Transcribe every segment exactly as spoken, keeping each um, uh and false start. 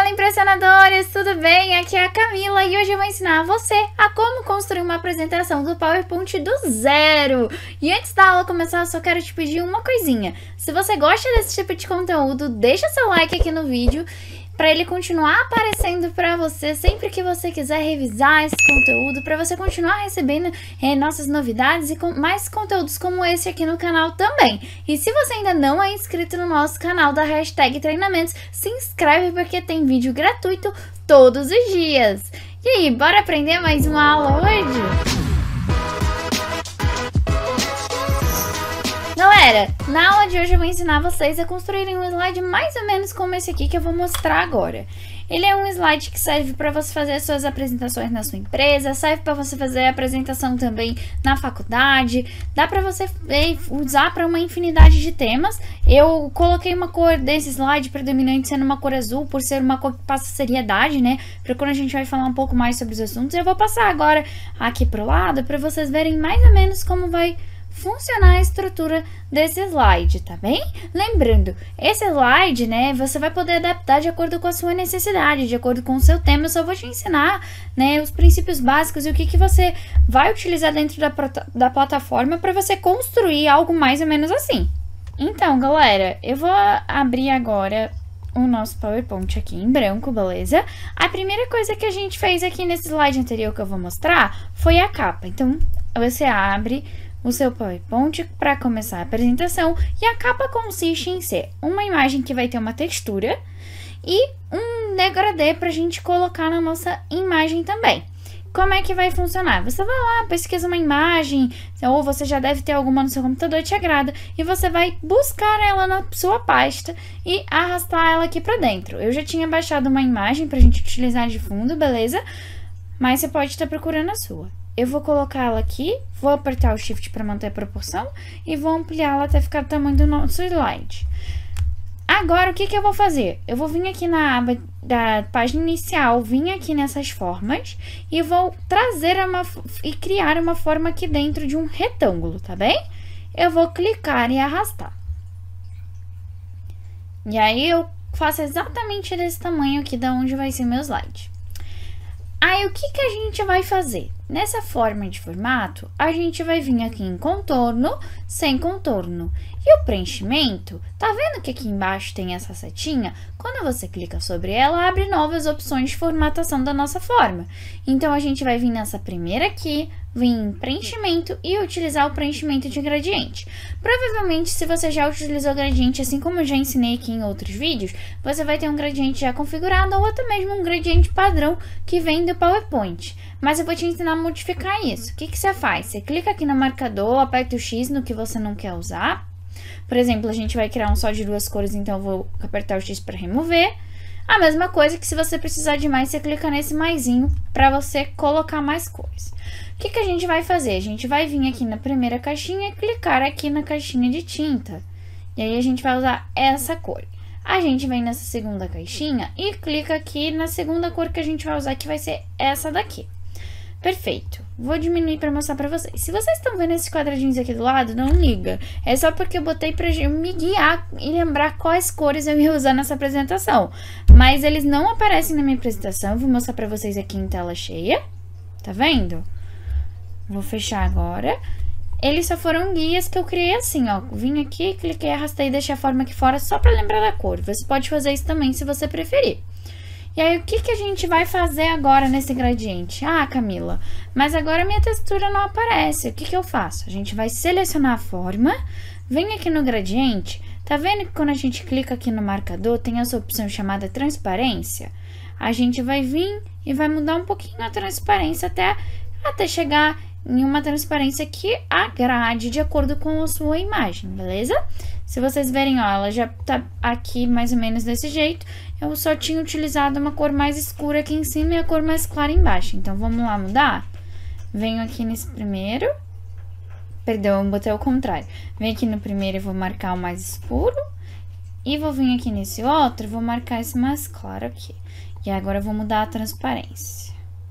Fala, impressionadores! Tudo bem? Aqui é a Camila e hoje eu vou ensinar você a como construir uma apresentação do PowerPoint do zero. E antes da aula começar, eu só quero te pedir uma coisinha. Se você gosta desse tipo de conteúdo, deixa seu like aqui no vídeo para ele continuar aparecendo para você sempre que você quiser revisar esse conteúdo, para você continuar recebendo é, nossas novidades e com mais conteúdos como esse aqui no canal também. E se você ainda não é inscrito no nosso canal da hashtag Treinamentos, se inscreve porque tem vídeo gratuito todos os dias. E aí, bora aprender mais uma aula hoje? Galera, na aula de hoje eu vou ensinar vocês a construírem um slide mais ou menos como esse aqui que eu vou mostrar agora. Ele é um slide que serve para você fazer suas apresentações na sua empresa, serve para você fazer a apresentação também na faculdade, dá para você usar para uma infinidade de temas. Eu coloquei uma cor desse slide predominante sendo uma cor azul, por ser uma cor que passa seriedade, né? Para quando a gente vai falar um pouco mais sobre os assuntos. Eu vou passar agora aqui pro lado para vocês verem mais ou menos como vai funcionar a estrutura desse slide, tá bem? Lembrando, esse slide, né, você vai poder adaptar de acordo com a sua necessidade, de acordo com o seu tema. Eu só vou te ensinar, né, os princípios básicos e o que que você vai utilizar dentro da, da plataforma para você construir algo mais ou menos assim. Então, galera, eu vou abrir agora o nosso PowerPoint aqui em branco, beleza? A primeira coisa que a gente fez aqui nesse slide anterior que eu vou mostrar foi a capa. Então, você abre o seu PowerPoint para começar a apresentação e a capa consiste em ser uma imagem que vai ter uma textura e um degradê para a gente colocar na nossa imagem também. Como é que vai funcionar? Você vai lá, pesquisa uma imagem, ou você já deve ter alguma no seu computador que te agrada, e você vai buscar ela na sua pasta e arrastar ela aqui para dentro. Eu já tinha baixado uma imagem para a gente utilizar de fundo, beleza? Mas você pode estar procurando a sua. Eu vou colocar ela aqui, vou apertar o Shift para manter a proporção e vou ampliá-la até ficar o tamanho do nosso slide. Agora, o que que eu vou fazer? Eu vou vir aqui na aba da página inicial, vim aqui nessas formas e vou trazer uma, e criar uma forma aqui dentro de um retângulo, tá bem? Eu vou clicar e arrastar. E aí, eu faço exatamente desse tamanho aqui, da onde vai ser meu slide. Aí, o que que a gente vai fazer? Nessa forma de formato, a gente vai vir aqui em contorno, sem contorno. E o preenchimento, tá vendo que aqui embaixo tem essa setinha? Quando você clica sobre ela, abre novas opções de formatação da nossa forma. Então, a gente vai vir nessa primeira aqui, vir em preenchimento e utilizar o preenchimento de gradiente. Provavelmente, se você já utilizou gradiente, assim como eu já ensinei aqui em outros vídeos, você vai ter um gradiente já configurado ou até mesmo um gradiente padrão que vem do PowerPoint. Mas eu vou te ensinar a modificar isso. O que que você faz? Você clica aqui no marcador, aperta o X no que você não quer usar. Por exemplo, a gente vai criar um só de duas cores, então eu vou apertar o X para remover. A mesma coisa que se você precisar de mais, você clica nesse maisinho para você colocar mais cores. O que que a gente vai fazer? A gente vai vir aqui na primeira caixinha e clicar aqui na caixinha de tinta. E aí a gente vai usar essa cor. A gente vem nessa segunda caixinha e clica aqui na segunda cor que a gente vai usar, que vai ser essa daqui. Perfeito. Vou diminuir para mostrar para vocês. Se vocês estão vendo esses quadradinhos aqui do lado, não liga. É só porque eu botei para me guiar e lembrar quais cores eu ia usar nessa apresentação. Mas eles não aparecem na minha apresentação. Eu vou mostrar para vocês aqui em tela cheia. Tá vendo? Vou fechar agora. Eles só foram guias que eu criei assim, ó. Vim aqui, cliquei, arrastei e deixei a forma aqui fora só para lembrar da cor. Você pode fazer isso também se você preferir. E aí, o que que a gente vai fazer agora nesse gradiente? Ah, Camila, mas agora a minha textura não aparece. O que que eu faço? A gente vai selecionar a forma, vem aqui no gradiente. Tá vendo que quando a gente clica aqui no marcador, tem essa opção chamada transparência? A gente vai vir e vai mudar um pouquinho a transparência até, até chegar em uma transparência que agrade de acordo com a sua imagem, beleza? Se vocês verem, ó, ela já tá aqui mais ou menos desse jeito. Eu só tinha utilizado uma cor mais escura aqui em cima e a cor mais clara embaixo. Então, vamos lá mudar? Venho aqui nesse primeiro. Perdão, eu botei ao contrário. Venho aqui no primeiro e vou marcar o mais escuro. E vou vir aqui nesse outro e vou marcar esse mais claro aqui. E agora eu vou mudar a transparência.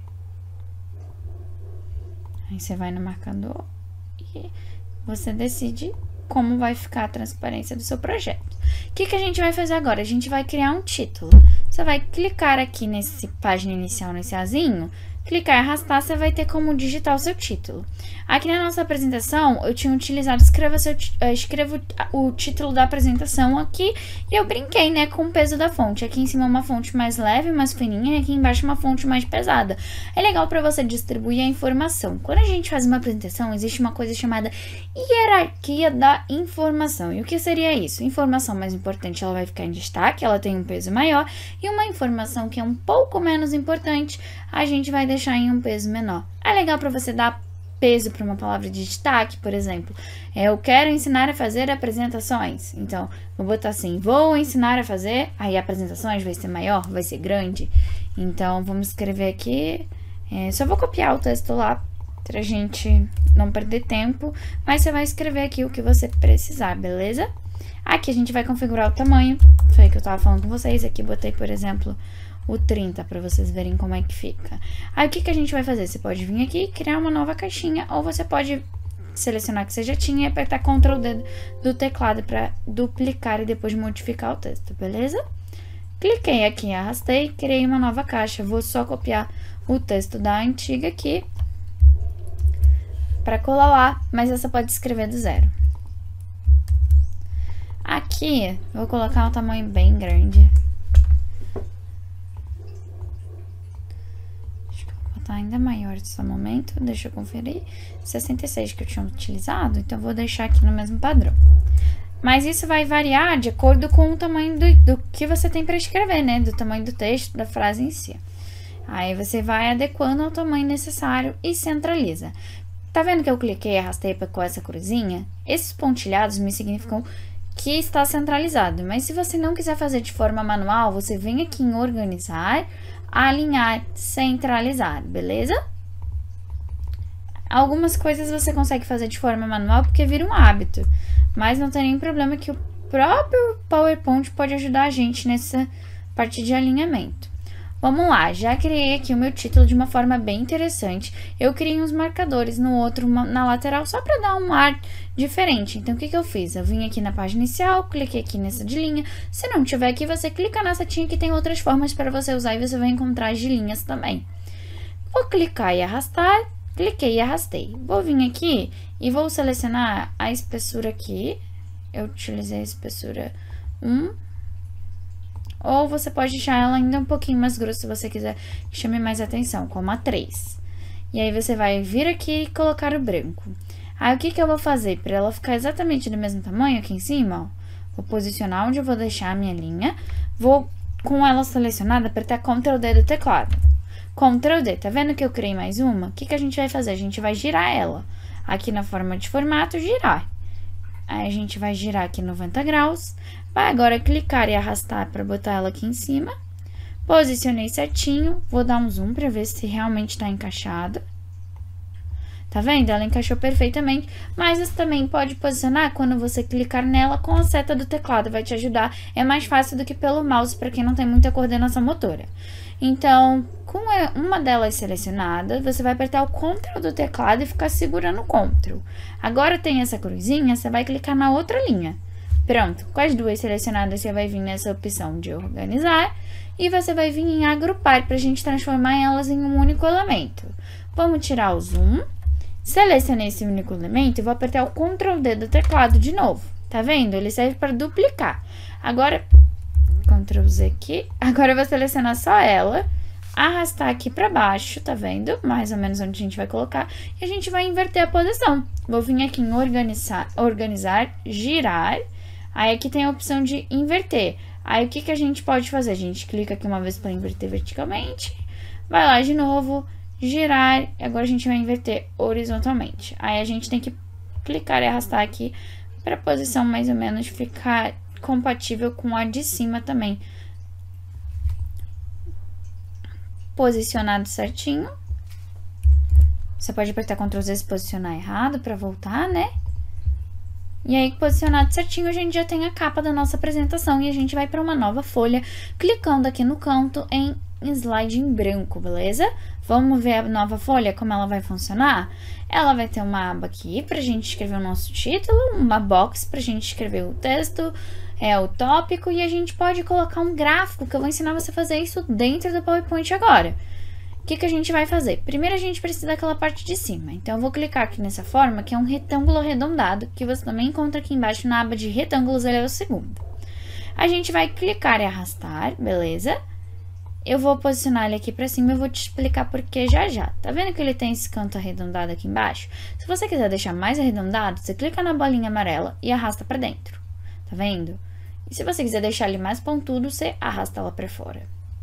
Aí, você vai no marcador e você decide como vai ficar a transparência do seu projeto. O que que a gente vai fazer agora? A gente vai criar um título. você vai clicar aqui nesse página inicial, nesse azinho, clicar e arrastar, você vai ter como digitar o seu título. Aqui na nossa apresentação, eu tinha utilizado, escreva seu, escrevo o título da apresentação aqui, e eu brinquei, né, com o peso da fonte. Aqui em cima uma fonte mais leve, mais fininha, e aqui embaixo uma fonte mais pesada. É legal para você distribuir a informação. Quando a gente faz uma apresentação, existe uma coisa chamada hierarquia da informação. E o que seria isso? Informação mais importante, ela vai ficar em destaque, ela tem um peso maior, e uma informação que é um pouco menos importante, a gente vai deixar em um peso menor. É legal para você dar peso para uma palavra de destaque, por exemplo. Eu quero ensinar a fazer apresentações. Então, vou botar assim, vou ensinar a fazer, aí apresentações vai ser maior, vai ser grande. Então, vamos escrever aqui, é, só vou copiar o texto lá, pra gente não perder tempo, mas você vai escrever aqui o que você precisar, beleza? Aqui a gente vai configurar o tamanho, foi o que eu tava falando com vocês, aqui botei, por exemplo, o trinta, para vocês verem como é que fica. Aí, o que, que a gente vai fazer? Você pode vir aqui e criar uma nova caixinha, ou você pode selecionar que você já tinha e apertar control D do teclado para duplicar e depois modificar o texto, beleza? Cliquei aqui, arrastei, criei uma nova caixa. Vou só copiar o texto da antiga aqui para colar lá, mas essa pode escrever do zero. Aqui, vou colocar um tamanho bem grande. Tá ainda maior nesse momento, deixa eu conferir, sessenta e seis que eu tinha utilizado, então vou deixar aqui no mesmo padrão. Mas isso vai variar de acordo com o tamanho do, do que você tem para escrever, né, do tamanho do texto, da frase em si. Aí você vai adequando ao tamanho necessário e centraliza. Tá vendo que eu cliquei e arrastei com essa cruzinha? Esses pontilhados me significam que está centralizado, mas se você não quiser fazer de forma manual, você vem aqui em organizar, alinhar, centralizar, beleza? Algumas coisas você consegue fazer de forma manual porque vira um hábito, mas não tem nenhum problema que o próprio PowerPoint pode ajudar a gente nessa parte de alinhamento. Vamos lá, já criei aqui o meu título de uma forma bem interessante. Eu criei uns marcadores no outro, uma, na lateral, só para dar um ar diferente. Então, o que que eu fiz? Eu vim aqui na página inicial, cliquei aqui nessa de linha. Se não tiver aqui, você clica na setinha que tem outras formas para você usar e você vai encontrar as de linhas também. Vou clicar e arrastar, cliquei e arrastei. Vou vir aqui e vou selecionar a espessura aqui. Eu utilizei a espessura um. Ou você pode deixar ela ainda um pouquinho mais grossa se você quiser que chame mais atenção, como a três. E aí você vai vir aqui e colocar o branco. Aí o que que eu vou fazer? Para ela ficar exatamente do mesmo tamanho aqui em cima, ó, vou posicionar onde eu vou deixar a minha linha. Vou, com ela selecionada, apertar control D do teclado. control D, tá vendo que eu criei mais uma? O que que a gente vai fazer? A gente vai girar ela. Aqui na forma de formato, girar. Aí a gente vai girar aqui noventa graus. Vai agora clicar e arrastar para botar ela aqui em cima. Posicionei certinho. Vou dar um zoom para ver se realmente está encaixado. Tá vendo? Ela encaixou perfeitamente. Mas você também pode posicionar quando você clicar nela com a seta do teclado. Vai te ajudar. É mais fácil do que pelo mouse para quem não tem muita coordenação motora. Então, com uma delas selecionada, você vai apertar o control do teclado e ficar segurando o control. Agora tem essa cruzinha, você vai clicar na outra linha. Pronto, com as duas selecionadas, você vai vir nessa opção de organizar e você vai vir em agrupar para a gente transformar elas em um único elemento. Vamos tirar o zoom, selecionei esse único elemento e vou apertar o control D do teclado de novo. Tá vendo? Ele serve para duplicar. Agora, control Z aqui. Agora eu vou selecionar só ela, arrastar aqui para baixo, tá vendo? Mais ou menos onde a gente vai colocar. E a gente vai inverter a posição. Vou vir aqui em organizar, organizar, girar. Aí aqui tem a opção de inverter. Aí o que que a gente pode fazer? A gente clica aqui uma vez para inverter verticalmente. Vai lá de novo, girar. E agora a gente vai inverter horizontalmente. Aí a gente tem que clicar e arrastar aqui para a posição mais ou menos ficar compatível com a de cima também. Posicionado certinho. Você pode apertar control Z se posicionar errado para voltar, né? E aí, posicionado certinho, a gente já tem a capa da nossa apresentação e a gente vai para uma nova folha, clicando aqui no canto em slide em branco, beleza? Vamos ver a nova folha, como ela vai funcionar? Ela vai ter uma aba aqui para a gente escrever o nosso título, uma box para a gente escrever o texto, é o tópico, e a gente pode colocar um gráfico, que eu vou ensinar você a fazer isso dentro do PowerPoint agora. O que que a gente vai fazer? Primeiro a gente precisa daquela parte de cima, então eu vou clicar aqui nessa forma, que é um retângulo arredondado, que você também encontra aqui embaixo na aba de retângulos, ele é o segundo. A gente vai clicar e arrastar, beleza? Eu vou posicionar ele aqui pra cima e eu vou te explicar por que já já. Tá vendo que ele tem esse canto arredondado aqui embaixo? Se você quiser deixar mais arredondado, você clica na bolinha amarela e arrasta pra dentro. Tá vendo? E se você quiser deixar ele mais pontudo, você arrasta ela pra fora.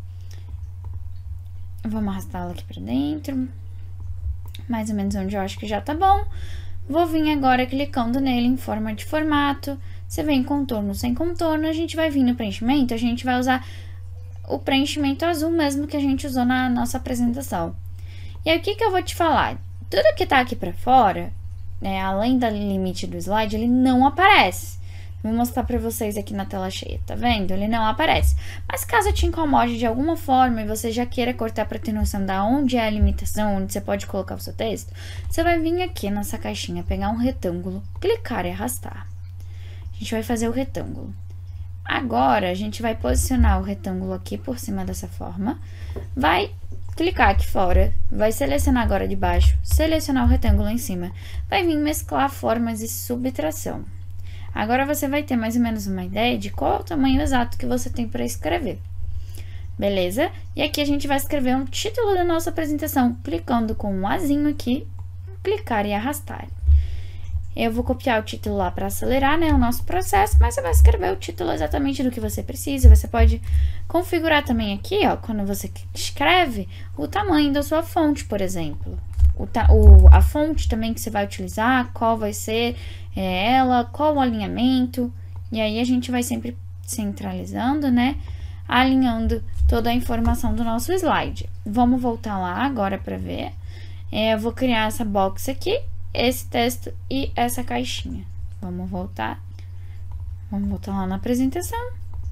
Vamos arrastá-la aqui pra dentro. Mais ou menos onde eu acho que já tá bom. Vou vir agora clicando nele em forma de formato. Você vem em contorno sem contorno. A gente vai vir no preenchimento. A gente vai usar o preenchimento azul mesmo que a gente usou na nossa apresentação. E aí, o que que eu vou te falar? Tudo que tá aqui pra fora, né, além do limite do slide, ele não aparece. Vou mostrar pra vocês aqui na tela cheia, tá vendo? Ele não aparece. Mas caso te incomode de alguma forma e você já queira cortar pra ter noção da onde é a limitação, onde você pode colocar o seu texto, você vai vir aqui nessa caixinha, pegar um retângulo, clicar e arrastar. A gente vai fazer o retângulo. Agora, a gente vai posicionar o retângulo aqui por cima dessa forma, vai clicar aqui fora, vai selecionar agora de baixo, selecionar o retângulo em cima, vai vir mesclar formas e subtração. Agora você vai ter mais ou menos uma ideia de qual é o tamanho exato que você tem para escrever. Beleza? E aqui a gente vai escrever um título da nossa apresentação, clicando com um azinho aqui, clicar e arrastar. Eu vou copiar o título lá para acelerar, né, o nosso processo, mas você vai escrever o título exatamente do que você precisa. Você pode configurar também aqui, ó, quando você escreve, o tamanho da sua fonte, por exemplo. O, o, a fonte também que você vai utilizar, qual vai ser é, ela, qual o alinhamento, e aí a gente vai sempre centralizando, né, alinhando toda a informação do nosso slide. Vamos voltar lá agora para ver. É, eu vou criar essa box aqui, esse texto e essa caixinha. Vamos voltar. Vamos voltar lá na apresentação.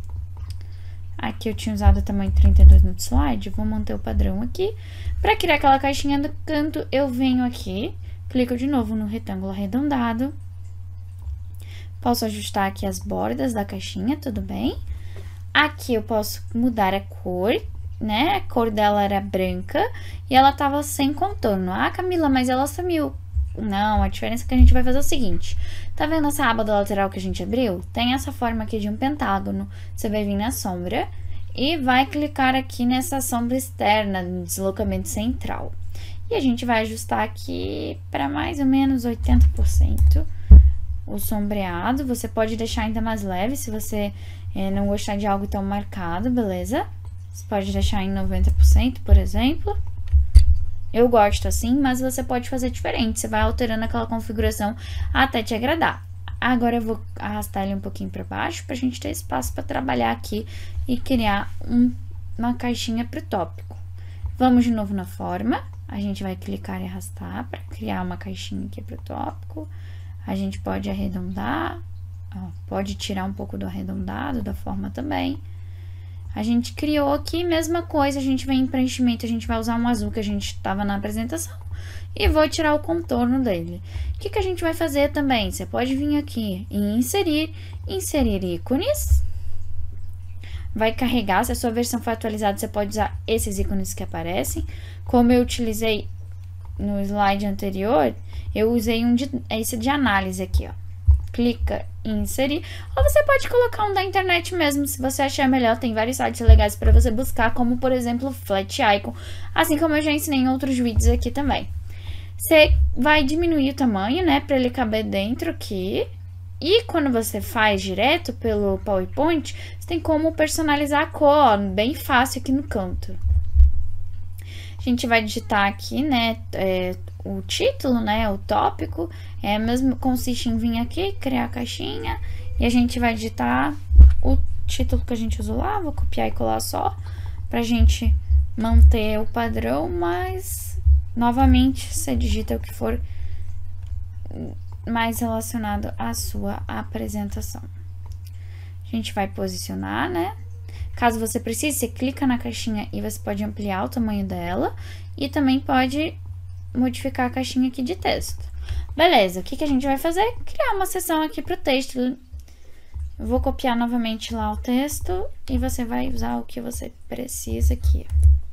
Aqui eu tinha usado o tamanho trinta e dois no slide, vou manter o padrão aqui. Para criar aquela caixinha do canto, eu venho aqui, clico de novo no retângulo arredondado. Posso ajustar aqui as bordas da caixinha, tudo bem? Aqui eu posso mudar a cor, né? A cor dela era branca e ela tava sem contorno. Ah, Camila, mas ela sumiu. Não, a diferença é que a gente vai fazer o seguinte. Tá vendo essa aba da lateral que a gente abriu? Tem essa forma aqui de um pentágono. Você vai vir na sombra e vai clicar aqui nessa sombra externa, no deslocamento central. E a gente vai ajustar aqui para mais ou menos oitenta por cento o sombreado. Você pode deixar ainda mais leve se você é, não gostar de algo tão marcado, beleza? Você pode deixar em noventa por cento, por exemplo. Eu gosto assim, mas você pode fazer diferente. Você vai alterando aquela configuração até te agradar. Agora eu vou arrastar ele um pouquinho para baixo para a gente ter espaço para trabalhar aqui e criar um, uma caixinha para o tópico. Vamos de novo na forma. A gente vai clicar e arrastar para criar uma caixinha aqui para o tópico. A gente pode arredondar, ó, pode tirar um pouco do arredondado da forma também. A gente criou aqui, mesma coisa, a gente vem em preenchimento, a gente vai usar um azul que a gente estava na apresentação e vou tirar o contorno dele. O que que a gente vai fazer também? Você pode vir aqui em inserir, inserir ícones, vai carregar, se a sua versão for atualizada, você pode usar esses ícones que aparecem. Como eu utilizei no slide anterior, eu usei um de, esse de análise aqui, ó. Clica em inserir, ou você pode colocar um da internet mesmo, se você achar melhor. Tem vários sites legais para você buscar, como por exemplo o Flat Icon, assim como eu já ensinei em outros vídeos aqui também. Você vai diminuir o tamanho, né, para ele caber dentro aqui. E quando você faz direto pelo PowerPoint, você tem como personalizar a cor, bem fácil aqui no canto. A gente vai digitar aqui, né, é, o título, né, o tópico, é mesmo, consiste em vir aqui, criar a caixinha, e a gente vai digitar o título que a gente usou lá, vou copiar e colar só, pra gente manter o padrão, mas, novamente, você digita o que for mais relacionado à sua apresentação. A gente vai posicionar, né? Caso você precise, você clica na caixinha e você pode ampliar o tamanho dela e também pode modificar a caixinha aqui de texto. Beleza, o que que a gente vai fazer? Criar uma seção aqui para o texto. Eu vou copiar novamente lá o texto e você vai usar o que você precisa aqui.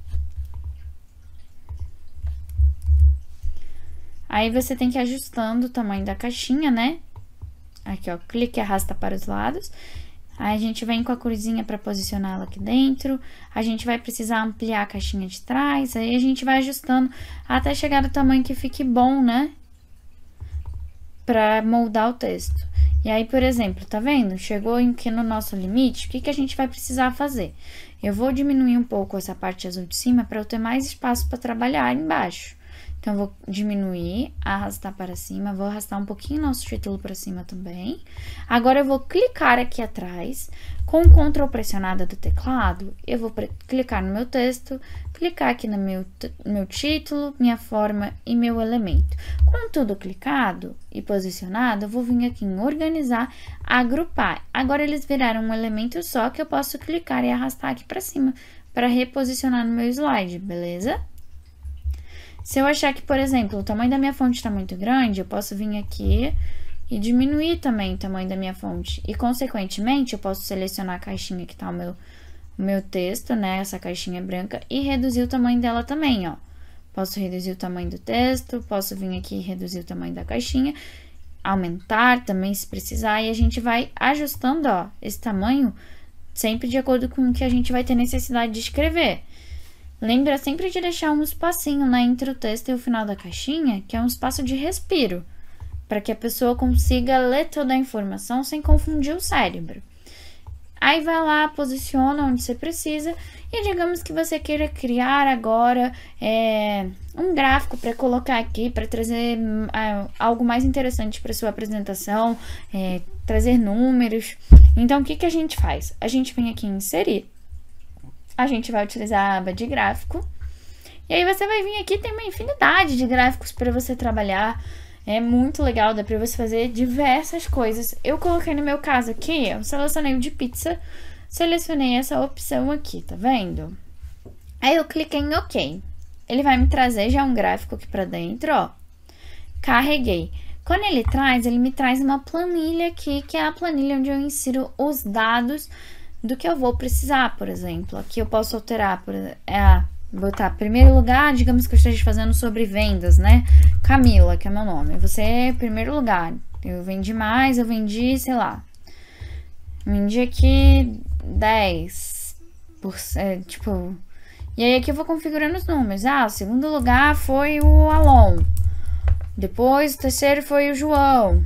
Aí você tem que ir ajustando o tamanho da caixinha, né? Aqui, ó, clique e arrasta para os lados. Aí a gente vem com a corzinha para posicioná-la aqui dentro. A gente vai precisar ampliar a caixinha de trás. Aí a gente vai ajustando até chegar no tamanho que fique bom, né? Para moldar o texto. E aí, por exemplo, tá vendo? Chegou aqui no nosso limite, o que que a gente vai precisar fazer? Eu vou diminuir um pouco essa parte azul de cima para eu ter mais espaço para trabalhar embaixo. Então, eu vou diminuir, arrastar para cima, vou arrastar um pouquinho nosso título para cima também. Agora, eu vou clicar aqui atrás, com o Ctrl pressionado do teclado, eu vou clicar no meu texto, clicar aqui no meu, meu título, minha forma e meu elemento. Com tudo clicado e posicionado, eu vou vir aqui em organizar, agrupar. Agora, eles viraram um elemento só que eu posso clicar e arrastar aqui para cima, para reposicionar no meu slide, beleza? Se eu achar que, por exemplo, o tamanho da minha fonte está muito grande, eu posso vir aqui e diminuir também o tamanho da minha fonte. E, consequentemente, eu posso selecionar a caixinha que está o meu, o meu texto, né? Essa caixinha branca, e reduzir o tamanho dela também, ó. Posso reduzir o tamanho do texto, posso vir aqui e reduzir o tamanho da caixinha, aumentar também se precisar, e a gente vai ajustando, ó, esse tamanho sempre de acordo com o que a gente vai ter necessidade de escrever. Lembra sempre de deixar um espacinho, né, entre o texto e o final da caixinha, que é um espaço de respiro, para que a pessoa consiga ler toda a informação sem confundir o cérebro. Aí vai lá, posiciona onde você precisa e digamos que você queira criar agora é, um gráfico para colocar aqui, para trazer é, algo mais interessante para sua apresentação, é, trazer números. Então, o que, que a gente faz? A gente vem aqui em inserir. A gente vai utilizar a aba de gráfico. E aí você vai vir aqui, tem uma infinidade de gráficos para você trabalhar. É muito legal, dá pra você fazer diversas coisas. Eu coloquei no meu caso aqui, eu selecionei o de pizza, selecionei essa opção aqui, tá vendo? Aí eu cliquei em OK. Ele vai me trazer já um gráfico aqui pra dentro, ó. Carreguei. Quando ele traz, ele me traz uma planilha aqui, que é a planilha onde eu insiro os dados do que eu vou precisar, por exemplo. Aqui eu posso alterar, por é, botar primeiro lugar, digamos que eu esteja fazendo sobre vendas, né? Camila, que é meu nome. Você é primeiro lugar. Eu vendi mais, eu vendi, sei lá. Vendi aqui dez. Por, é, tipo... E aí aqui eu vou configurando os números. Ah, o segundo lugar foi o Alon. Depois o terceiro foi o João.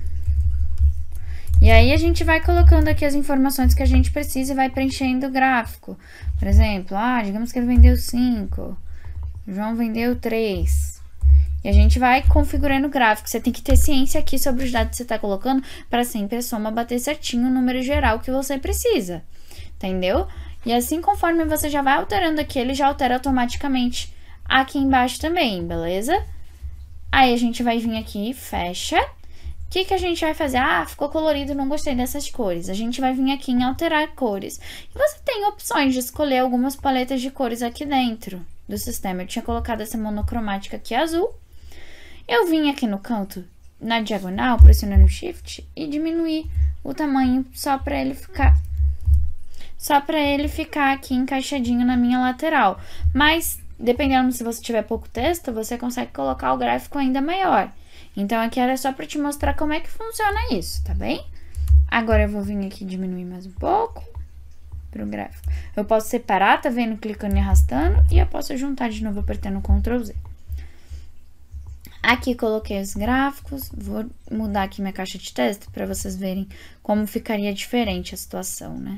E aí a gente vai colocando aqui as informações que a gente precisa e vai preenchendo o gráfico. Por exemplo, ah, digamos que ele vendeu cinco, o João vendeu três. E a gente vai configurando o gráfico. Você tem que ter ciência aqui sobre os dados que você está colocando para sempre a soma bater certinho o número geral que você precisa. Entendeu? E assim, conforme você já vai alterando aqui, ele já altera automaticamente aqui embaixo também, beleza? Aí a gente vai vir aqui e fecha. O que que a gente vai fazer? Ah, ficou colorido, não gostei dessas cores. A gente vai vir aqui em alterar cores. E você tem opções de escolher algumas paletas de cores aqui dentro do sistema. Eu tinha colocado essa monocromática aqui azul. Eu vim aqui no canto, na diagonal, pressionando o Shift e diminuir o tamanho só para ele ficar... Só para ele ficar aqui encaixadinho na minha lateral. Mas, dependendo se você tiver pouco texto, você consegue colocar o gráfico ainda maior. Então, aqui era só para te mostrar como é que funciona isso, tá bem? Agora, eu vou vir aqui diminuir mais um pouco para o gráfico. Eu posso separar, tá vendo? Clicando e arrastando. E eu posso juntar de novo apertando control Z. Aqui, coloquei os gráficos. Vou mudar aqui minha caixa de texto para vocês verem como ficaria diferente a situação, né?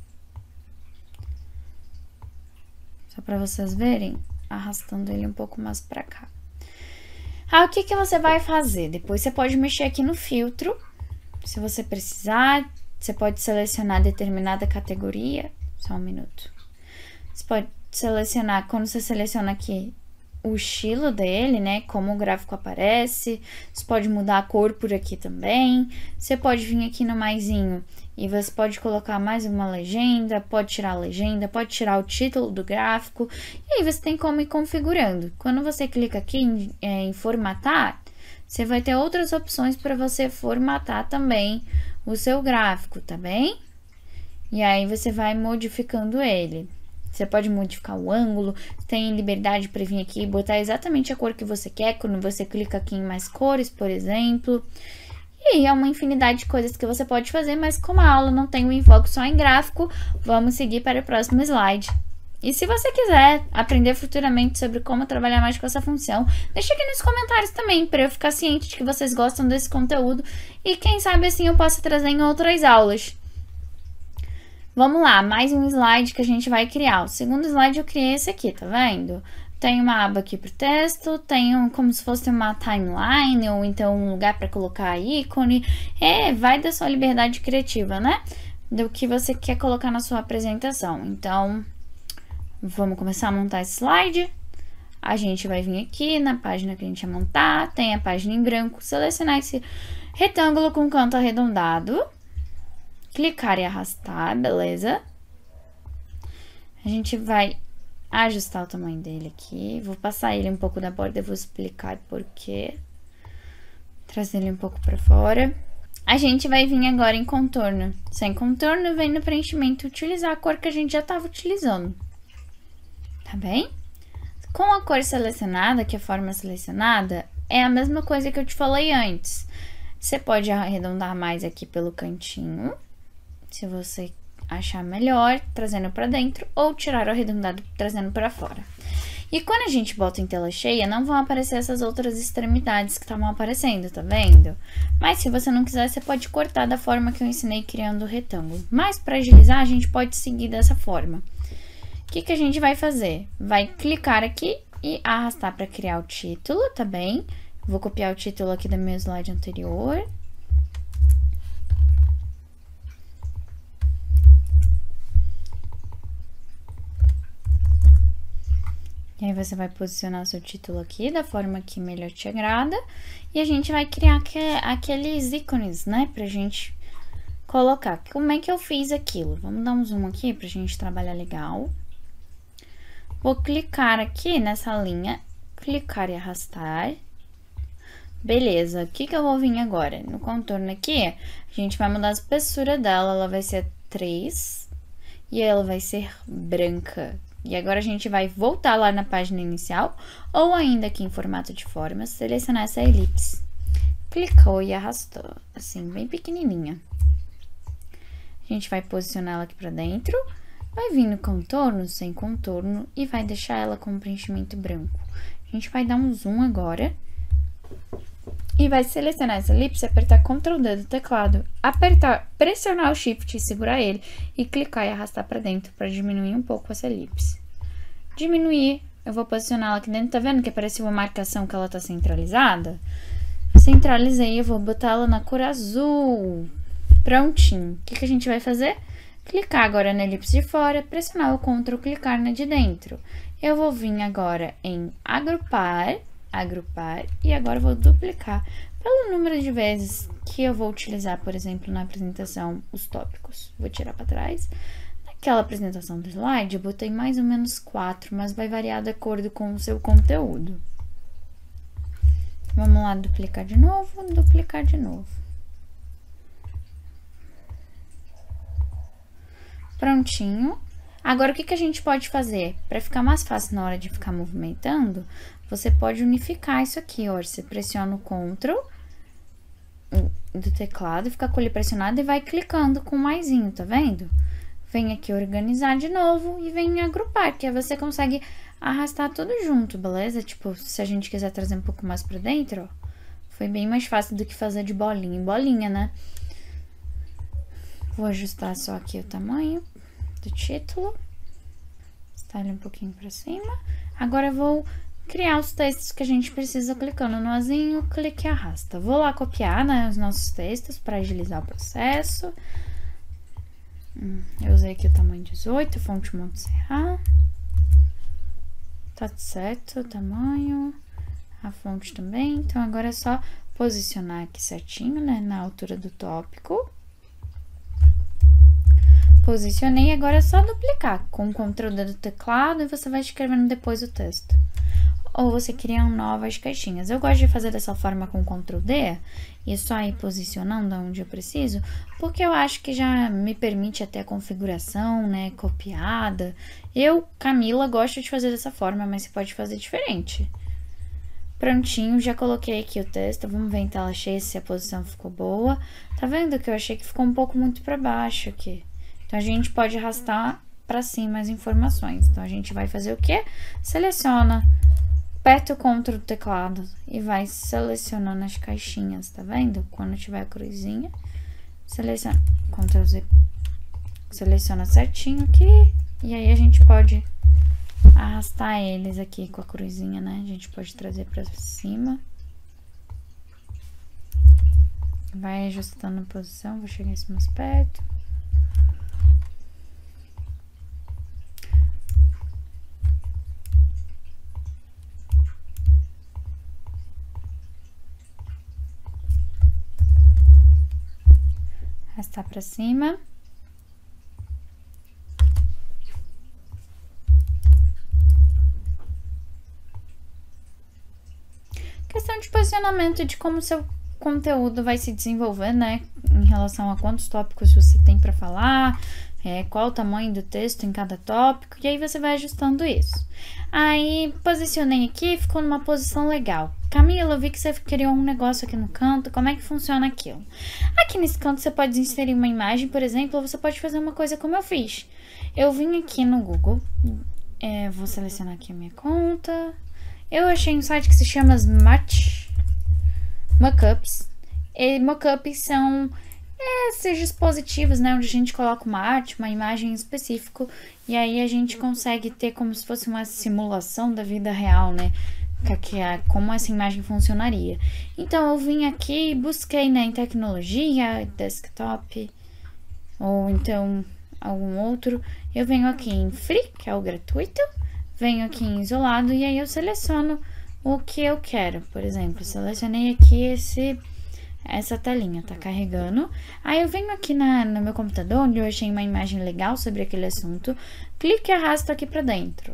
Só para vocês verem, arrastando ele um pouco mais para cá. Ah, o que que você vai fazer? Depois você pode mexer aqui no filtro, se você precisar. Você pode selecionar determinada categoria. Só um minuto. Você pode selecionar, quando você seleciona aqui o estilo dele, né? Como o gráfico aparece. Você pode mudar a cor por aqui também. Você pode vir aqui no maisinho e você pode colocar mais uma legenda, pode tirar a legenda, pode tirar o título do gráfico. E aí você tem como ir configurando. Quando você clica aqui em, é, em formatar, você vai ter outras opções para você formatar também o seu gráfico, tá bem? E aí você vai modificando ele. Você pode modificar o ângulo, tem liberdade para vir aqui e botar exatamente a cor que você quer, quando você clica aqui em mais cores, por exemplo. E é uma infinidade de coisas que você pode fazer, mas como a aula não tem um enfoque só em gráfico, vamos seguir para o próximo slide. E se você quiser aprender futuramente sobre como trabalhar mais com essa função, deixa aqui nos comentários também, para eu ficar ciente de que vocês gostam desse conteúdo e quem sabe assim eu possa trazer em outras aulas. Vamos lá, mais um slide que a gente vai criar. O segundo slide eu criei esse aqui, tá vendo? Tem uma aba aqui pro texto, tem um, como se fosse uma timeline, ou então um lugar para colocar ícone. É, vai da sua liberdade criativa, né? Do que você quer colocar na sua apresentação. Então, vamos começar a montar esse slide. A gente vai vir aqui na página que a gente vai montar, tem a página em branco, selecionar esse retângulo com canto arredondado. Clicar e arrastar, beleza? A gente vai ajustar o tamanho dele aqui. Vou passar ele um pouco da borda e vou explicar por quê. Trazer ele um pouco para fora. A gente vai vir agora em contorno. Sem contorno, vem no preenchimento utilizar a cor que a gente já estava utilizando. Tá bem? Com a cor selecionada, que é a forma selecionada, é a mesma coisa que eu te falei antes. Você pode arredondar mais aqui pelo cantinho, se você achar melhor, trazendo para dentro, ou tirar o arredondado trazendo para fora. E quando a gente bota em tela cheia, não vão aparecer essas outras extremidades que estavam aparecendo, tá vendo? Mas se você não quiser, você pode cortar da forma que eu ensinei criando o retângulo. Mas para agilizar, a gente pode seguir dessa forma. O que que a gente vai fazer? Vai clicar aqui e arrastar para criar o título, tá bem? Vou copiar o título aqui do meu slide anterior. E aí você vai posicionar o seu título aqui da forma que melhor te agrada. E a gente vai criar aqueles ícones, né? Pra gente colocar. Como é que eu fiz aquilo? Vamos dar um zoom aqui pra gente trabalhar legal. Vou clicar aqui nessa linha. Clicar e arrastar. Beleza. O que que eu vou vir agora? No contorno aqui, a gente vai mudar a espessura dela. Ela vai ser três. E ela vai ser branca. E agora a gente vai voltar lá na página inicial, ou ainda aqui em formato de forma, selecionar essa elipse. Clicou e arrastou, assim, bem pequenininha. A gente vai posicionar ela aqui pra dentro, vai vir no contorno, sem contorno, e vai deixar ela com preenchimento branco. A gente vai dar um zoom agora, e vai selecionar essa elipse, apertar control D do teclado, apertar, pressionar o Shift e segurar ele, e clicar e arrastar para dentro para diminuir um pouco essa elipse. Diminuir, eu vou posicionar ela aqui dentro, tá vendo que apareceu uma marcação que ela tá centralizada? Centralizei, eu vou botar ela na cor azul. Prontinho. O que que a gente vai fazer? Clicar agora na elipse de fora, pressionar o control, clicar na de dentro. Eu vou vir agora em agrupar, agrupar, e agora eu vou duplicar pelo número de vezes que eu vou utilizar, por exemplo, na apresentação, os tópicos. Vou tirar para trás. Naquela apresentação do slide, eu botei mais ou menos quatro, mas vai variar de acordo com o seu conteúdo. Vamos lá, duplicar de novo, duplicar de novo. Prontinho. Agora, o que que a gente pode fazer? Para ficar mais fácil na hora de ficar movimentando, você pode unificar isso aqui, ó. Você pressiona o control do teclado, fica com ele pressionado e vai clicando com o maisinho, tá vendo? Vem aqui organizar de novo e vem agrupar, que aí você consegue arrastar tudo junto, beleza? Tipo, se a gente quiser trazer um pouco mais pra dentro, ó, foi bem mais fácil do que fazer de bolinha em bolinha, né? Vou ajustar só aqui o tamanho do título, está ele um pouquinho para cima. Agora eu vou criar os textos que a gente precisa clicando no azinho, clique e arrasta. Vou lá copiar, né, os nossos textos para agilizar o processo. Hum, eu usei aqui o tamanho dezoito, fonte Monte Serra. Tá certo o tamanho, a fonte também. Então agora é só posicionar aqui certinho, né, na altura do tópico. Posicionei, agora é só duplicar com o control D do teclado e você vai escrevendo depois o texto. ou você cria novas caixinhas. Eu gosto de fazer dessa forma com control D e só ir posicionando onde eu preciso, porque eu acho que já me permite até a configuração, né, copiada. Eu, Camila, gosto de fazer dessa forma, mas você pode fazer diferente. Prontinho, já coloquei aqui o texto, vamos ver em tela cheia se a posição ficou boa. Tá vendo que eu achei que ficou um pouco muito para baixo aqui? Então, a gente pode arrastar para cima as informações. Então, a gente vai fazer o quê? Seleciona, aperta o Ctrl do teclado e vai selecionando as caixinhas, tá vendo? Quando tiver a cruzinha, seleciona, Ctrl Z, seleciona certinho aqui, e aí a gente pode arrastar eles aqui com a cruzinha, né? A gente pode trazer para cima. Vai ajustando a posição, vou chegar esse mais perto. Arrastar para cima. Questão de posicionamento, de como seu conteúdo vai se desenvolver, né, em relação a quantos tópicos você tem para falar, é, qual o tamanho do texto em cada tópico, e aí você vai ajustando isso. Aí, posicionei aqui, ficou numa posição legal. Camila, eu vi que você criou um negócio aqui no canto, como é que funciona aquilo? Aqui nesse canto você pode inserir uma imagem, por exemplo, ou você pode fazer uma coisa como eu fiz. Eu vim aqui no Google, é, vou selecionar aqui a minha conta. Eu achei um site que se chama Smart Mockups. E mockups são é, esses dispositivos, né, onde a gente coloca uma arte, uma imagem específica, e aí a gente consegue ter como se fosse uma simulação da vida real, né, que é como essa imagem funcionaria. Então eu vim aqui e busquei, né, em tecnologia, desktop, ou então algum outro. Eu venho aqui em free, que é o gratuito. Venho aqui em isolado e aí eu seleciono o que eu quero. Por exemplo, selecionei aqui esse, essa telinha, tá carregando. Aí eu venho aqui na, no meu computador, onde eu achei uma imagem legal sobre aquele assunto, clique e arrasto aqui pra dentro.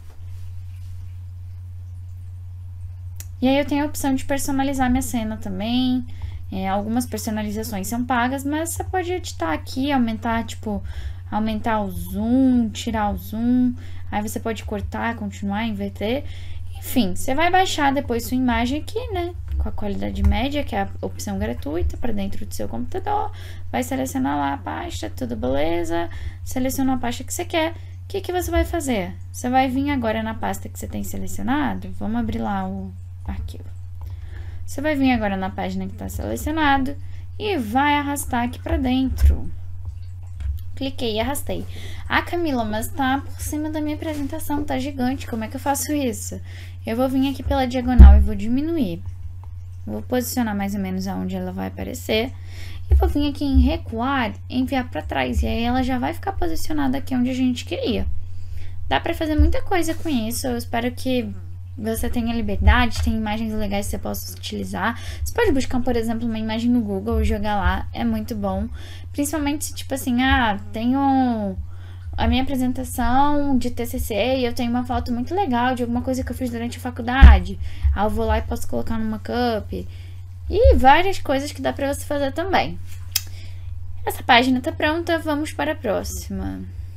E aí eu tenho a opção de personalizar minha cena também. É, algumas personalizações são pagas, mas você pode editar aqui, aumentar, tipo, aumentar o zoom, tirar o zoom. Aí você pode cortar, continuar, inverter. Enfim, você vai baixar depois sua imagem aqui, né? Com a qualidade média, que é a opção gratuita, para dentro do seu computador. Vai selecionar lá a pasta, tudo beleza. Seleciona a pasta que você quer. O que que você vai fazer? Você vai vir agora na pasta que você tem selecionado. Vamos abrir lá o arquivo. Você vai vir agora na página que está selecionado e vai arrastar aqui para dentro. Cliquei e arrastei. Ah, Camila, mas tá por cima da minha apresentação, tá gigante, como é que eu faço isso? Eu vou vir aqui pela diagonal e vou diminuir. Vou posicionar mais ou menos aonde ela vai aparecer. E vou vir aqui em recuar, enviar para trás. E aí ela já vai ficar posicionada aqui onde a gente queria. Dá pra fazer muita coisa com isso, eu espero que você tenha liberdade, tem imagens legais que você possa utilizar. Você pode buscar, por exemplo, uma imagem no Google e jogar lá, é muito bom. Principalmente se, tipo assim, ah, tenho a minha apresentação de T C C e eu tenho uma foto muito legal de alguma coisa que eu fiz durante a faculdade. Aí eu vou lá e posso colocar no mockup. E várias coisas que dá pra você fazer também. Essa página tá pronta, vamos para a próxima.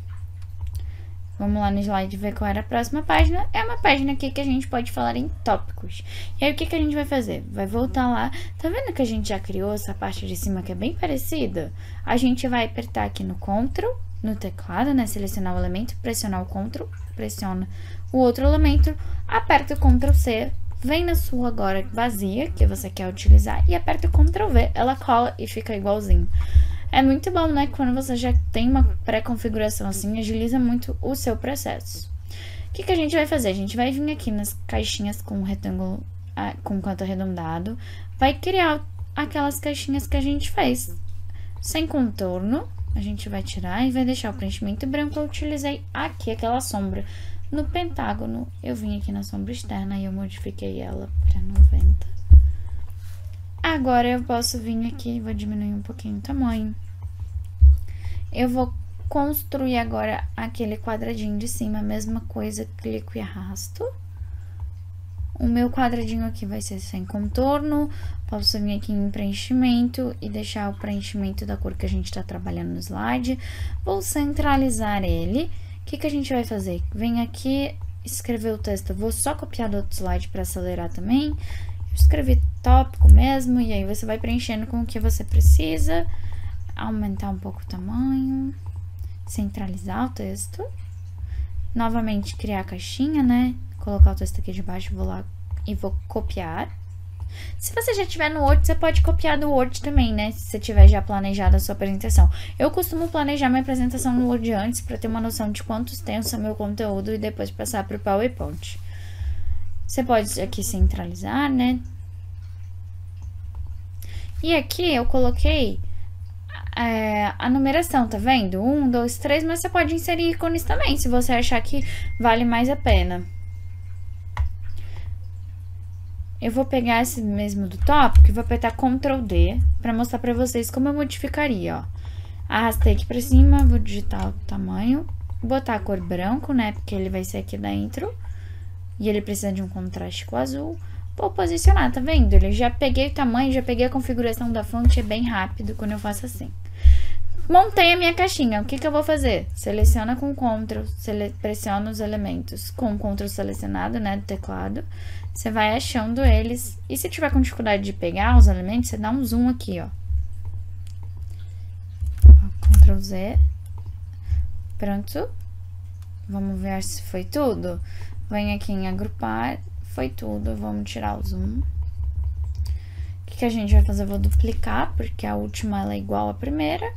Vamos lá no slide ver qual era a próxima página. É uma página aqui que a gente pode falar em tópicos. E aí o que, que a gente vai fazer? Vai voltar lá. Tá vendo que a gente já criou essa parte de cima que é bem parecida? A gente vai apertar aqui no Ctrl, no teclado, né? Selecionar o elemento, pressionar o Ctrl, pressiona o outro elemento, aperta o Ctrl C, vem na sua agora vazia, que você quer utilizar, e aperta o Ctrl V, ela cola e fica igualzinho. É muito bom, né? Quando você já tem uma pré-configuração assim, agiliza muito o seu processo. O que, que a gente vai fazer? A gente vai vir aqui nas caixinhas com retângulo, com canto arredondado, vai criar aquelas caixinhas que a gente fez. Sem contorno, a gente vai tirar e vai deixar o preenchimento branco. Eu utilizei aqui aquela sombra no pentágono. Eu vim aqui na sombra externa e eu modifiquei ela para noventa. Agora eu posso vir aqui, vou diminuir um pouquinho o tamanho. Eu vou construir agora aquele quadradinho de cima, a mesma coisa, clico e arrasto. O meu quadradinho aqui vai ser sem contorno. Posso vir aqui em preenchimento e deixar o preenchimento da cor que a gente tá trabalhando no slide. Vou centralizar ele. O que que a gente vai fazer? Vem aqui, escrever o texto. Eu vou só copiar do outro slide para acelerar também. Eu escrevi tópico mesmo, e aí você vai preenchendo com o que você precisa. Aumentar um pouco o tamanho. Centralizar o texto. Novamente, criar a caixinha, né? Colocar o texto aqui de baixo, vou lá e vou copiar. Se você já tiver no Word, você pode copiar do Word também, né? Se você tiver já planejado a sua apresentação. Eu costumo planejar minha apresentação no Word antes, para ter uma noção de quantos tempos é meu conteúdo e depois passar para o PowerPoint. Você pode aqui centralizar, né? E aqui eu coloquei é, a numeração, tá vendo? Um, dois, três, mas você pode inserir ícones também, se você achar que vale mais a pena. Eu vou pegar esse mesmo do tópico e vou apertar control D para mostrar para vocês como eu modificaria, ó. Arrastei aqui para cima, vou digitar o tamanho, botar a cor branco, né, porque ele vai ser aqui dentro. E ele precisa de um contraste com o azul. Vou posicionar, tá vendo? Ele já peguei o tamanho, já peguei a configuração da fonte, é bem rápido quando eu faço assim. Montei a minha caixinha, o que que eu vou fazer? Seleciona com Ctrl, sele pressiona os elementos com o Ctrl selecionado, né, do teclado. Você vai achando eles, e se tiver com dificuldade de pegar os elementos, você dá um zoom aqui, ó. Ctrl Z. Pronto. Vamos ver se foi tudo. Vem aqui em agrupar, foi tudo, vamos tirar o zoom. O que que a gente vai fazer? Eu vou duplicar, porque a última ela é igual à primeira.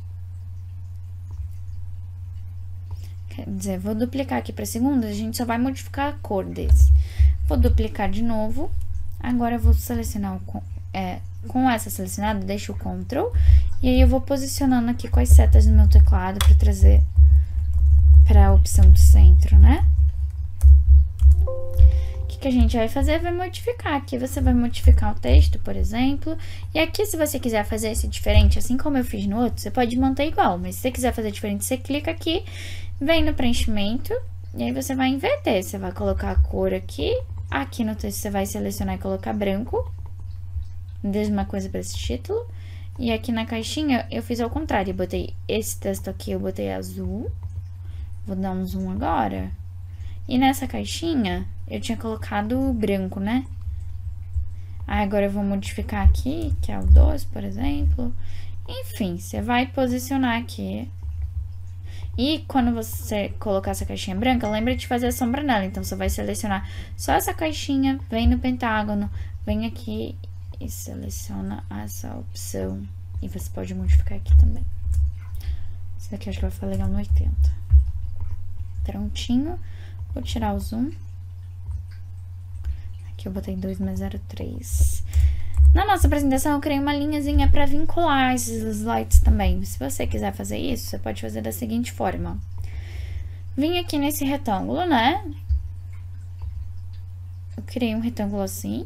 Quer dizer, vou duplicar aqui para a segunda, a gente só vai modificar a cor desse. Vou duplicar de novo. Agora eu vou selecionar o, é, com essa selecionada, deixo o Ctrl. E aí eu vou posicionando aqui com as setas no meu teclado para trazer para a opção do centro, né? O que que a gente vai fazer? Vai modificar. Aqui você vai modificar o texto, por exemplo. E aqui, se você quiser fazer esse diferente, assim como eu fiz no outro, você pode manter igual. Mas se você quiser fazer diferente, você clica aqui, vem no preenchimento, e aí você vai inverter. Você vai colocar a cor aqui. Aqui no texto você vai selecionar e colocar branco. Mesma coisa para esse título. E aqui na caixinha eu fiz ao contrário. Eu botei esse texto aqui, eu botei azul. Vou dar um zoom agora. E nessa caixinha eu tinha colocado branco, né? Aí agora eu vou modificar aqui, que é o dois, por exemplo. Enfim, você vai posicionar aqui. E quando você colocar essa caixinha branca, lembra de fazer a sombra nela. Então, você vai selecionar só essa caixinha, vem no pentágono, vem aqui e seleciona essa opção. E você pode modificar aqui também. Esse daqui eu acho que vai ficar legal no oitenta. Prontinho. Vou tirar o zoom. Aqui eu botei dois mais zero três. Na nossa apresentação, eu criei uma linhazinha para vincular esses slides também. Se você quiser fazer isso, você pode fazer da seguinte forma. Vim aqui nesse retângulo, né? Eu criei um retângulo assim.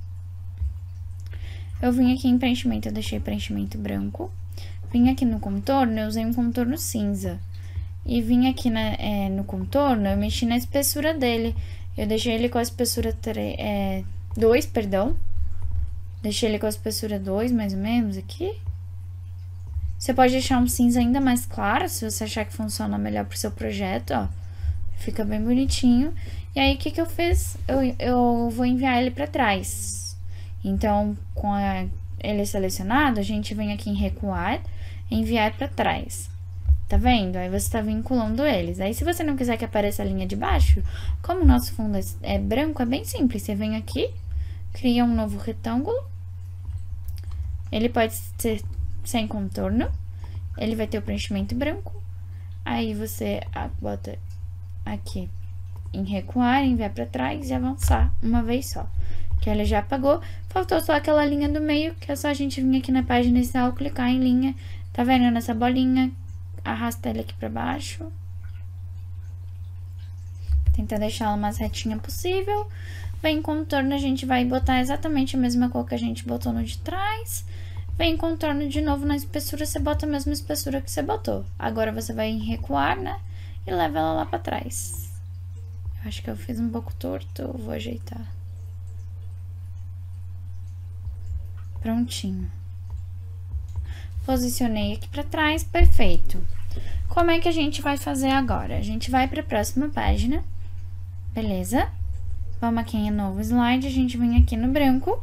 Eu vim aqui em preenchimento, eu deixei preenchimento branco. Vim aqui no contorno, eu usei um contorno cinza. E vim aqui na, é, no contorno, eu mexi na espessura dele. Eu deixei ele com a espessura dois, é, perdão. Deixei ele com a espessura dois, mais ou menos, aqui. Você pode deixar um cinza ainda mais claro, se você achar que funciona melhor pro seu projeto, ó. Fica bem bonitinho. E aí, o que que eu fiz? Eu, eu vou enviar ele pra trás. Então, com a, ele selecionado, a gente vem aqui em recuar, enviar pra trás. Tá vendo? Aí você tá vinculando eles. Aí, se você não quiser que apareça a linha de baixo, como o nosso fundo é, é branco, é bem simples. Você vem aqui, cria um novo retângulo. Ele pode ser sem contorno. Ele vai ter o preenchimento branco. Aí você bota aqui em recuar, enviar para trás e avançar uma vez só. Que ele já apagou. Faltou só aquela linha do meio, que é só a gente vir aqui na página inicial, clicar em linha. Tá vendo nessa bolinha? Arrasta ele aqui para baixo. Tenta deixar ela mais retinha possível. Vem em contorno, a gente vai botar exatamente a mesma cor que a gente botou no de trás. Vem em contorno de novo na espessura, você bota a mesma espessura que você botou. Agora você vai em recuar, né? E leva ela lá pra trás. Eu acho que eu fiz um pouco torto, eu vou ajeitar. Prontinho. Posicionei aqui pra trás, perfeito. Como é que a gente vai fazer agora? A gente vai pra próxima página, beleza? Vamos aqui em novo slide, a gente vem aqui no branco.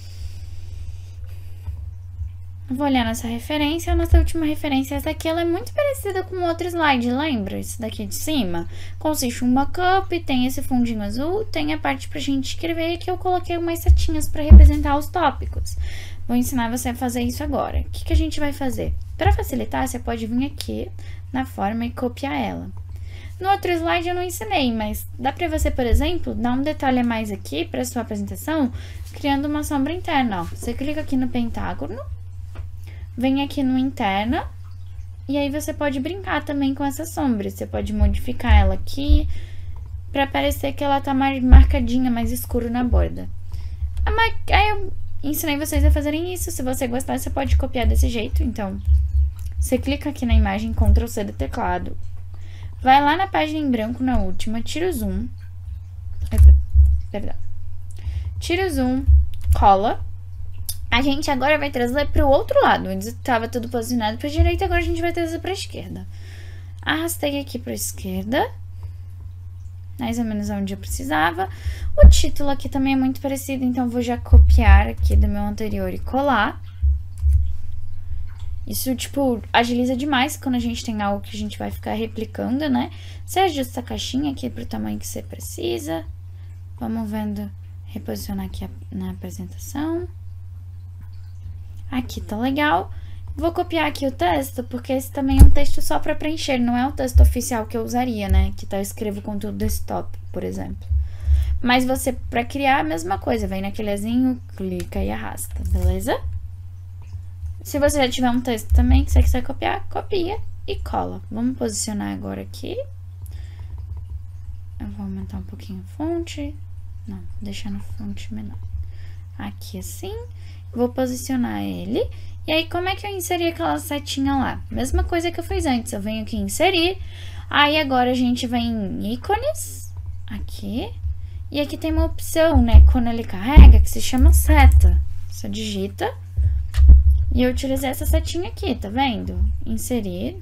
Vou olhar nossa referência, a nossa última referência, essa aqui, ela é muito parecida com outro slide, lembra? Esse daqui de cima. Consiste em um mockup, tem esse fundinho azul, tem a parte pra gente escrever, e aqui eu coloquei umas setinhas pra representar os tópicos. Vou ensinar você a fazer isso agora. O que que a gente vai fazer? Para facilitar, você pode vir aqui na forma e copiar ela. No outro slide eu não ensinei, mas dá pra você, por exemplo, dar um detalhe a mais aqui pra sua apresentação, criando uma sombra interna, ó. Você clica aqui no pentágono, vem aqui no interna, e aí você pode brincar também com essa sombra. Você pode modificar ela aqui, pra parecer que ela tá mais marcadinha, mais escuro na borda. Aí eu ensinei vocês a fazerem isso. Se você gostar, você pode copiar desse jeito. Então, você clica aqui na imagem, control C do teclado, vai lá na página em branco, na última, tira o zoom, perdão, tira o zoom, cola. A gente agora vai trazer para o outro lado, onde estava tudo posicionado para a direita, agora a gente vai trazer para a esquerda. Arrastei aqui para a esquerda, mais ou menos onde eu precisava. O título aqui também é muito parecido, então vou já copiar aqui do meu anterior e colar. Isso, tipo, agiliza demais quando a gente tem algo que a gente vai ficar replicando, né? Você ajusta a caixinha aqui pro tamanho que você precisa. Vamos vendo, reposicionar aqui na apresentação. Aqui tá legal. Vou copiar aqui o texto, porque esse também é um texto só para preencher, não é o texto oficial que eu usaria, né? Que tá, eu escrevo conteúdo desktop, por exemplo. Mas você, para criar, a mesma coisa, vem naquele azinho, clica e arrasta, beleza? Se você já tiver um texto também que você quiser copiar, copia e cola. Vamos posicionar agora aqui. Eu vou aumentar um pouquinho a fonte. Não, deixar no fonte menor. Aqui assim. Vou posicionar ele. E aí, como é que eu inseri aquela setinha lá? Mesma coisa que eu fiz antes. Eu venho aqui em inserir. Aí, agora a gente vem em ícones. Aqui. E aqui tem uma opção, né? Quando ele carrega, que se chama seta. Você digita. E eu utilizei essa setinha aqui, tá vendo? Inserir.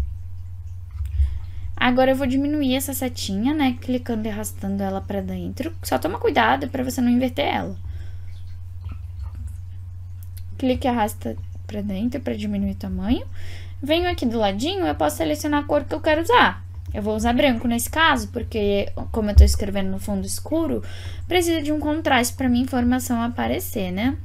Agora eu vou diminuir essa setinha, né? Clicando e arrastando ela pra dentro. Só toma cuidado pra você não inverter ela. Clique e arrasta pra dentro pra diminuir o tamanho. Venho aqui do ladinho, eu posso selecionar a cor que eu quero usar. Eu vou usar branco nesse caso, porque como eu tô escrevendo no fundo escuro, precisa de um contraste pra minha informação aparecer, né?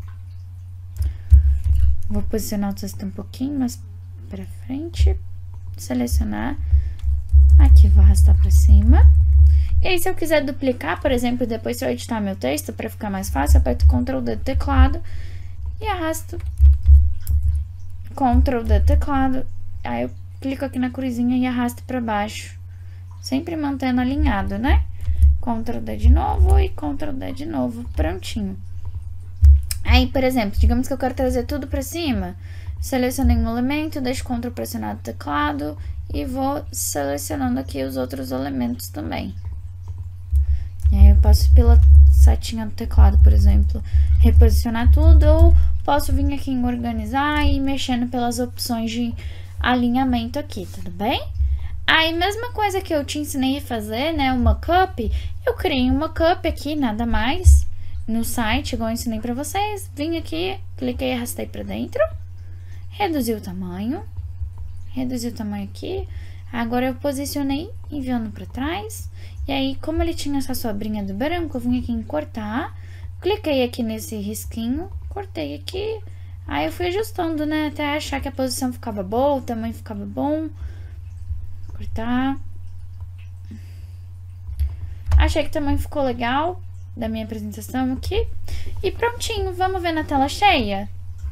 Vou posicionar o texto um pouquinho mais pra frente. Selecionar. Aqui, vou arrastar pra cima. E aí, se eu quiser duplicar, por exemplo, depois se eu editar meu texto, pra ficar mais fácil, eu aperto control D do teclado e arrasto. control D do teclado. Aí, eu clico aqui na cruzinha e arrasto pra baixo. Sempre mantendo alinhado, né? control D de novo e control D de novo. Prontinho. Aí, por exemplo, digamos que eu quero trazer tudo pra cima. Selecionei um elemento, deixo control pressionado no teclado e vou selecionando aqui os outros elementos também. E aí eu posso, pela setinha do teclado, por exemplo, reposicionar tudo, ou posso vir aqui em organizar e ir mexendo pelas opções de alinhamento aqui, tudo bem? Aí, mesma coisa que eu te ensinei a fazer, né, o mockup, eu criei um mockup aqui, nada mais. No site, igual eu ensinei pra vocês, vim aqui, cliquei e arrastei pra dentro, reduzi o tamanho, reduzi o tamanho aqui, agora eu posicionei enviando pra trás, e aí, como ele tinha essa sobrinha do branco, eu vim aqui em cortar, cliquei aqui nesse risquinho, cortei aqui, aí eu fui ajustando, né, até achar que a posição ficava boa, o tamanho ficava bom, cortar, achei que o tamanho ficou legal, da minha apresentação aqui. E prontinho, vamos ver na tela cheia?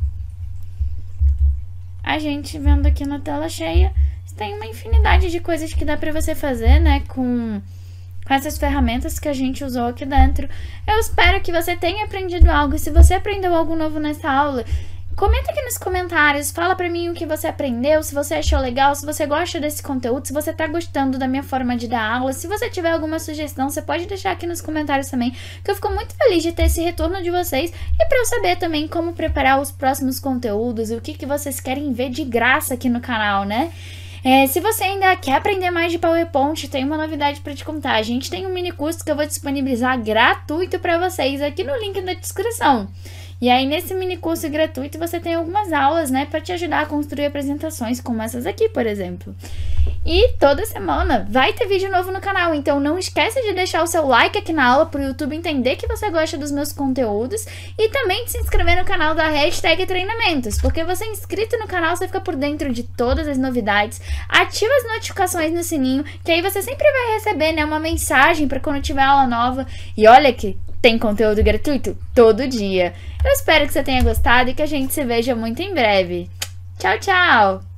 A gente vendo aqui na tela cheia, tem uma infinidade de coisas que dá pra você fazer, né? Com, com essas ferramentas que a gente usou aqui dentro. Eu espero que você tenha aprendido algo. E se você aprendeu algo novo nessa aula, Comenta aqui nos comentários, fala pra mim o que você aprendeu, se você achou legal, se você gosta desse conteúdo, se você tá gostando da minha forma de dar aula. Se você tiver alguma sugestão, você pode deixar aqui nos comentários também, que eu fico muito feliz de ter esse retorno de vocês e pra eu saber também como preparar os próximos conteúdos e o que, que vocês querem ver de graça aqui no canal, né? É, se você ainda quer aprender mais de PowerPoint, tem uma novidade para te contar. A gente tem um mini curso que eu vou disponibilizar gratuito para vocês aqui no link da descrição. E aí, nesse mini curso gratuito, você tem algumas aulas, né, para te ajudar a construir apresentações como essas aqui, por exemplo. E toda semana vai ter vídeo novo no canal, então não esquece de deixar o seu like aqui na aula para o YouTube entender que você gosta dos meus conteúdos e também de se inscrever no canal da Hashtag Treinamentos, porque você é inscrito no canal, você fica por dentro de todas as novidades, ativa as notificações no sininho, que aí você sempre vai receber, né, uma mensagem para quando tiver aula nova. E olha que tem conteúdo gratuito todo dia. Eu espero que você tenha gostado e que a gente se veja muito em breve. Tchau, tchau!